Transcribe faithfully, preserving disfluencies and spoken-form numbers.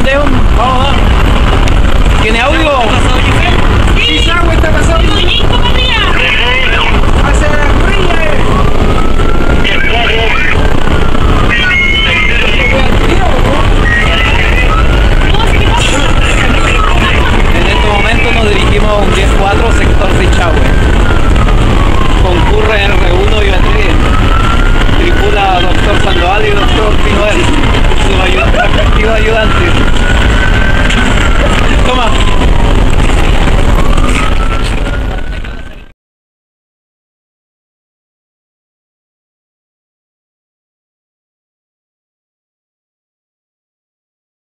pendejo. Vamos, vamos. ¿Tiene audio? Sí, Sagüe está pasando. Hacia la orilla, eh.